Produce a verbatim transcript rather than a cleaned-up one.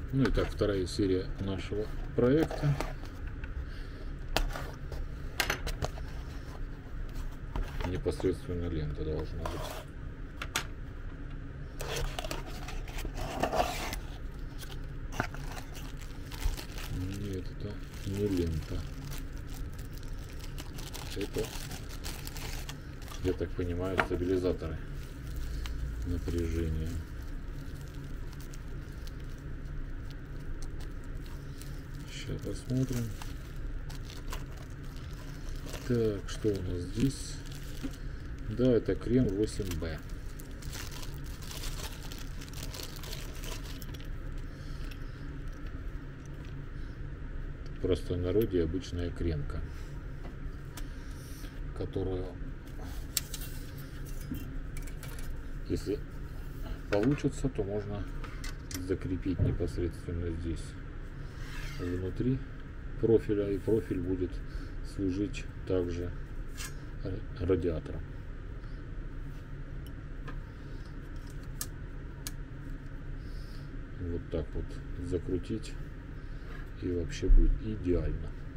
Ну и так, вторая серия нашего проекта. Непосредственно лента должна быть. Нет, это не лента. Это, я так понимаю, стабилизаторы напряжения. Сейчас посмотрим. Так, что у нас здесь? Да, это крем восемь бэ. В простонародье обычная кремка, которую, если получится, то можно закрепить непосредственно здесь внутри профиля, и профиль будет служить также радиатором. Вот так вот закрутить, и вообще будет идеально.